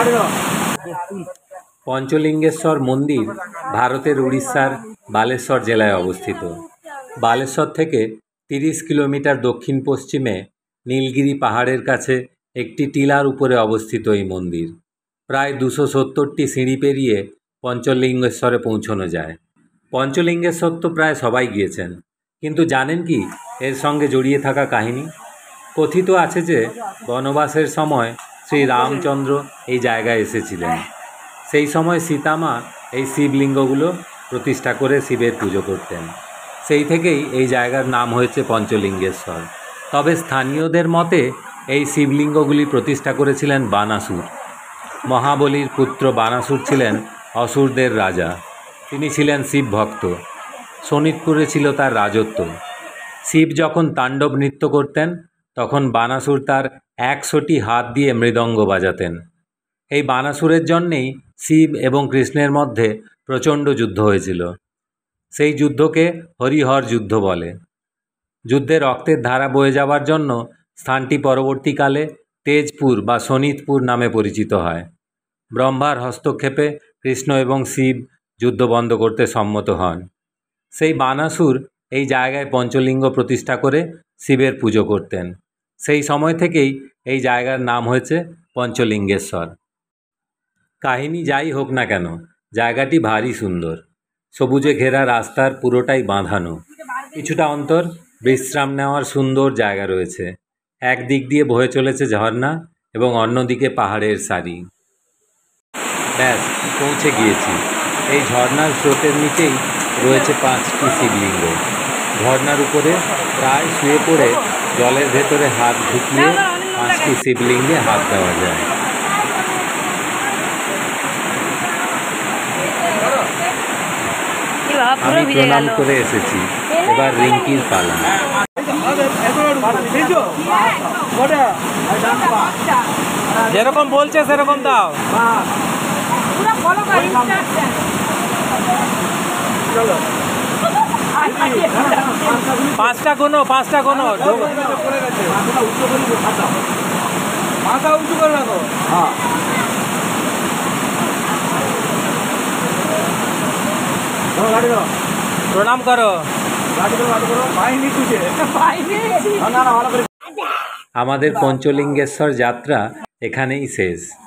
পঞ্চলিঙ্গেশ্বর মন্দির ভারতের উড়িষ্যার বালেশ্বর জেলায় অবস্থিত। বালেশ্বর থেকে 30 কিলোমিটার দক্ষিণ পশ্চিমে নীলগিরি পাহাড়ের কাছে একটি টিলার উপরে অবস্থিত এই মন্দির। প্রায় 270টি সিঁড়ি পেরিয়ে পঞ্চলিঙ্গেশ্বরে পৌঁছানো যায়। পঞ্চলিঙ্গেশ্বর তো প্রায় সবাই গিয়েছেন, কিন্তু জানেন কি এর সঙ্গে জড়িয়ে থাকা কাহিনী? কথিত আছে যে বনবাসের সময় শ্রী রামচন্দ্র এই জায়গায় এসেছিলেন। সেই সময় সীতামা এই শিবলিঙ্গগুলো প্রতিষ্ঠা করে শিবের পুজো করতেন। সেই থেকেই এই জায়গার নাম হয়েছে পঞ্চলিঙ্গেশ্বর। তবে স্থানীয়দের মতে এই শিবলিঙ্গগুলি প্রতিষ্ঠা করেছিলেন বানাসুর। মহাবলীর পুত্র বানাসুর ছিলেন অসুরদের রাজা। তিনি ছিলেন শিব ভক্ত। শোণিতপুরে ছিল তার রাজত্ব। শিব যখন তাণ্ডব নৃত্য করতেন তখন বানাসুর তার 100টি হাত দিয়ে মৃদঙ্গ বাজাতেন। এই বানাসুরের জন্যেই শিব এবং কৃষ্ণের মধ্যে প্রচণ্ড যুদ্ধ হয়েছিল। সেই যুদ্ধকে হরিহর যুদ্ধ বলে। যুদ্ধে রক্তের ধারা বয়ে যাওয়ার জন্য স্থানটি পরবর্তীকালে তেজপুর বা শোণিতপুর নামে পরিচিত হয়। ব্রহ্মার হস্তক্ষেপে কৃষ্ণ এবং শিব যুদ্ধ বন্ধ করতে সম্মত হন। সেই বানাসুর এই জায়গায় পঞ্চলিঙ্গ প্রতিষ্ঠা করে শিবের পুজো করতেন। সেই সময় থেকেই এই জায়গার নাম হয়েছে পঞ্চলিঙ্গেশ্বর। কাহিনী যাই হোক না কেন, জায়গাটি ভারী সুন্দর। সবুজে ঘেরা রাস্তার পুরোটাই বাঁধানো। কিছুটা অন্তর বিশ্রাম নেওয়ার সুন্দর জায়গা রয়েছে। এক দিক দিয়ে বয়ে চলেছে ঝর্ণা এবং অন্যদিকে পাহাড়ের সারি। ব্যাস, পৌঁছে গিয়েছি। এই ঝর্ণার স্রোতের নিচেই রয়েছে 5টি শিবলিঙ্গ। ঝর্ণার উপরে প্রায় শুয়ে পড়ে জলের ভেতরে হাত ঢুকিয়ে 5টি শিবলিঙ্গে হাত দেওয়া যায়। আমি প্রণাম করে এসেছি, এবার রিঙ্কির পালা। যেরকম বলছে সেরকম দাও। 5টা কোনো 5টা কোনো মাথা উঁচু করে রাখো। প্রণাম করো। আমাদের পঞ্চলিঙ্গেশ্বর যাত্রা এখানেই শেষ।